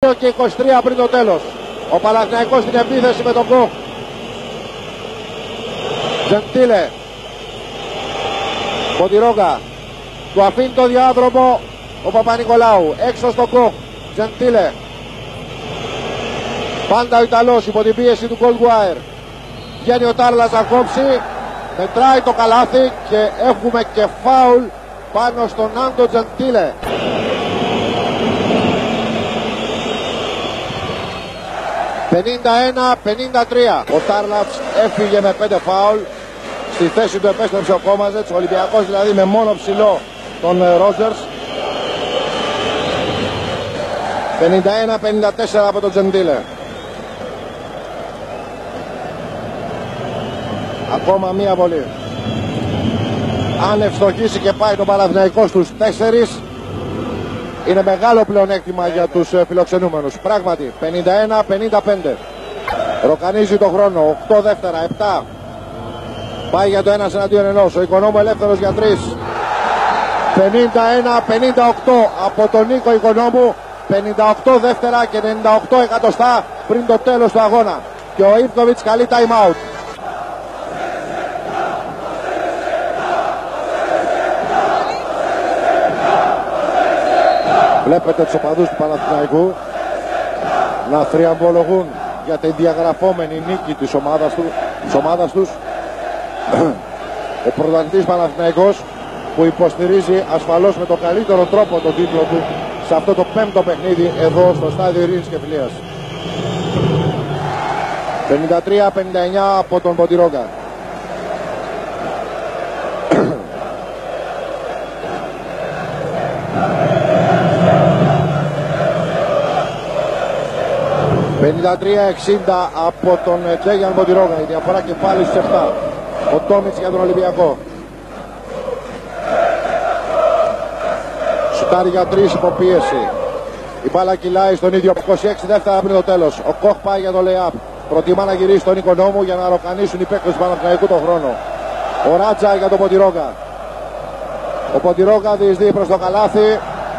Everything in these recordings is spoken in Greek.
Και 23 πριν το τέλος. Ο Παναθηναϊκός στην επίθεση με τον Κοχ. Τζεντίλε. Ποτηρόγκα. Του αφήνει το διάδρομο ο Παπα-Νικολάου. Έξω στο Κοχ. Τζεντίλε. Πάντα ο Ιταλός υπό την πίεση του Goldwire. Βγαίνει ο Τάρλας να κόψει. Μετράει το καλάθι και έχουμε και φάουλ πάνω στον Άντο Τζεντίλε. 51-53. Ο Τάρλατς έφυγε με 5 φάουλ. Στη θέση του επέστρεψε ο Κόμαζετς. Ο Ολυμπιακός δηλαδή με μόνο ψηλό τον Ρότζερς. 51-54 από τον Τζεντίλε. Ακόμα μία βολή. Αν ευστοχίσει και πάει τον Παναθηναϊκό στους 4, είναι μεγάλο πλεονέκτημα για τους φιλοξενούμενους. Πράγματι, 51-55. Ροκανίζει το χρόνο. 8 δεύτερα, 7. Πάει για το 1 εναντίον ενός. Ο Οικονόμου ελεύθερος για 3. 51-58 από τον Νίκο Οικονόμου. 58 δεύτερα και 98 εκατοστά πριν το τέλος του αγώνα. Και ο Ιβκοβιτς καλεί time out. Βλέπετε τους οπαδούς του Παναθηναϊκού να θριαμβολογούν για την διαγραφόμενη νίκη της ομάδας τους. Ο πρωταθλητής Παναθηναϊκός που υποστηρίζει ασφαλώς με τον καλύτερο τρόπο τον τίτλο του σε αυτό το 5ο παιχνίδι εδώ στο στάδιο Ειρήνης και Φιλίας. 53-59 από τον Ποτηρόγκα. ...53-60 από τον Τζέγιαν Ποτηρόγκα. Η διαφορά και πάλι στους 7. Ο Τόμιτς για τον Ολυμπιακό. Σουτάρει για 3 υποπίεση. Η μπάλα κυλάει στον ίδιο 26 δεύτερα πριν το τέλος. Ο Κοχ πάει για το lay-up. Προτιμά να γυρίσει στον Οικονόμου για να ροκανίσουν οι παίκτες του Παναθηναϊκού τον χρόνο. Ο Ράτζα για τον Ποτηρόγκα. Ο Ποτηρόγκα διεισδύει προς το καλάθι.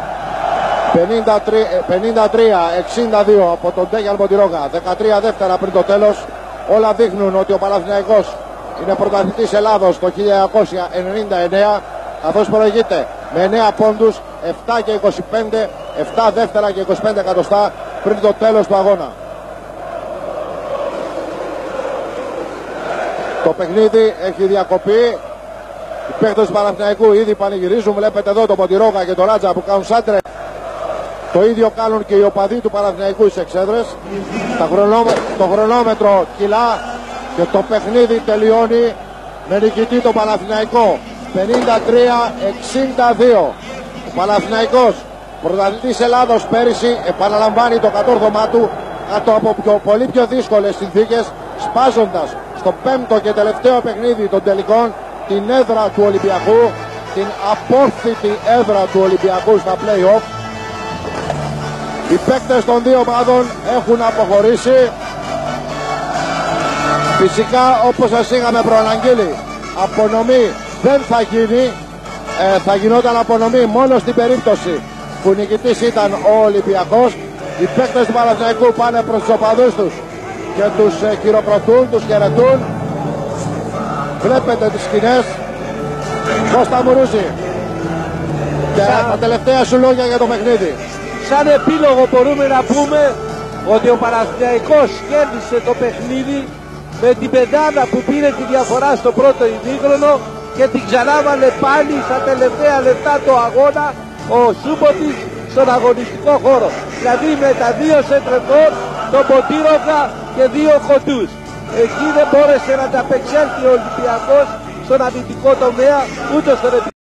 53-62 από τον Ντέγιαν Ποτηρόγκα. 13 δεύτερα πριν το τέλος. Όλα δείχνουν ότι ο Παναθηναϊκός είναι πρωταθλητής Ελλάδος το 1999, καθώς προηγείται με 9 πόντους, 7 και 25, 7 δεύτερα και 25 εκατοστά πριν το τέλος του αγώνα. Το παιχνίδι έχει διακοπεί. Οι παίκτες του Παναθηναϊκού ήδη πανηγυρίζουν. Βλέπετε εδώ τον Ποτηρόγκα και τον Ράτζα που κάνουν σάντρε. Το ίδιο κάνουν και οι οπαδοί του Παναθηναϊκού στις εξέδρες. Το χρονόμετρο κυλά και το παιχνίδι τελειώνει με νικητή τον Παναθηναϊκό. 53-62. Ο Παναθηναϊκός, πρωταθλητής Ελλάδος πέρυσι, επαναλαμβάνει το κατόρθωμά του κάτω από πολύ πιο δύσκολες συνθήκες, σπάζοντας στο 5ο και τελευταίο παιχνίδι των τελικών την έδρα του Ολυμπιακού, την απόρθητη έδρα του Ολυμπιακού στα play-off. Οι παίκτες των δύο ομάδων έχουν αποχωρήσει. Φυσικά, όπως σας είχαμε προαναγγείλει, απονομή δεν θα γίνει. Θα γινόταν απονομή μόνο στην περίπτωση που νικητής ήταν ο Ολυμπιακός. Οι παίκτες του Παναθηναϊκού πάνε προς τους οπαδούς τους και τους χειροκροτούν, τους χαιρετούν. Βλέπετε τις σκηνές. Κώστα Μουρούση, και τα τελευταία σου λόγια για το παιχνίδι. Σαν επίλογο μπορούμε να πούμε ότι ο Παναθηναϊκός κέρδισε το παιχνίδι με την πεντάδα που πήρε τη διαφορά στο πρώτο ημίχρονο και την ξανάβαλε πάλι στα τελευταία λεπτά του αγώνα ο Σούμποτης στον αγωνιστικό χώρο. Δηλαδή με τα 2 σεντρεφόρ, τον Ποτήρογκα και 2 κοντούς. Εκεί δεν μπόρεσε να τα απεξέλθει ο Ολυμπιακός στον αμυντικό τομέα ούτε στον